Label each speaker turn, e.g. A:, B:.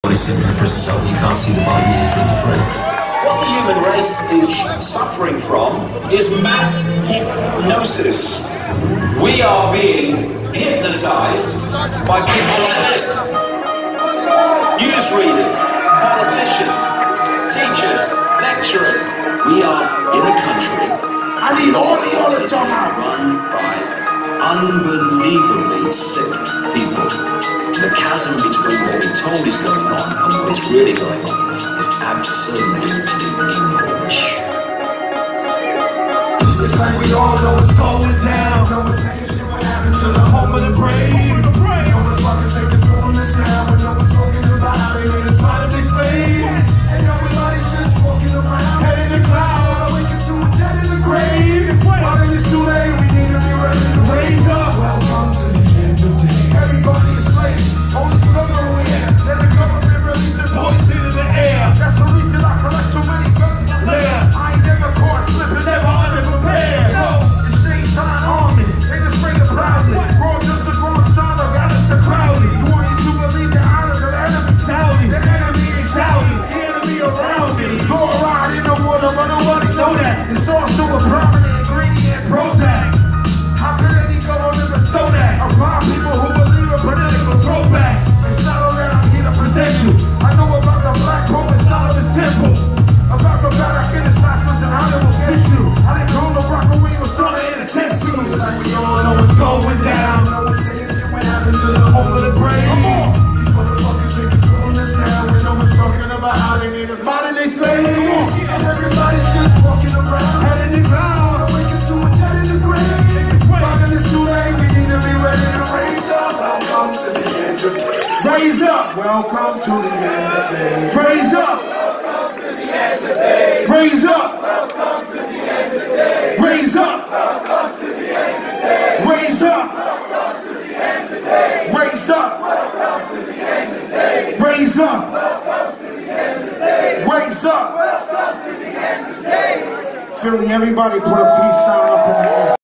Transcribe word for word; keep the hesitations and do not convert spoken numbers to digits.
A: Sitting in a prison cell, you can't see the body you're thinking free.
B: What the human race is suffering from is mass hypnosis. We are being hypnotized by people like this. Newsreaders, politicians, teachers, lecturers. We are in a country
C: I need all the other
B: run by unbelievably sick people. The chasm between what we're told is going on and what is really going on is absolutely enormous.
C: It's like we all know what's going down. No one's saying shit what happened to the home of the brave. No motherfuckers they controlling this now, and no one's talking about how they made us fight of these slaves. And everybody's just walking around, head in the cloud, waking to a dead in the grave. While it is too late, we need to be ready to raise up. Welcome to the end of days. Everybody is slave. Only summer we have. Let the government release their poison in the air. That's the reason I collect so many guns in my lair. I ain't never caught slipping, never underprepared. No, the same time army, they just bring it proudly. Raw just a growing son, I got us the crowdy. You want you to believe the honor of the enemy Saudi. The enemy ain't Saudi, the enemy around me. Go around in the water, but nobody know that. It's also a prominent ingredient, Prozac. How could any government bestow that? Around people who believe in political throwback. It's not all that I'm here to present you. I know about the black poet Solomon's Temple. About the back in the shots and how they will get you. I didn't call the rock when we was trying to in a test you. Like we all know what's going down. No one's saying shit what happened to the home of the brave. Come on. These motherfuckers they controlling us now, and no one's talking about how they made us modern day slaves. And everybody's just walking around, head in the cloud, waking to a dead in the grave. While it's too late, we need to be ready to raise up. Welcome to the end of days. Raise up. Welcome to the end of days. Raise up. Raise up! Welcome to the end of days! Raise up! Welcome to the end of days! Raise up! Welcome to the end of days! Raise up! Welcome to the end of days! Raise up! Welcome to the end of days! Raise up! Welcome to the end of days! Philly, everybody put a peace sign up in the air.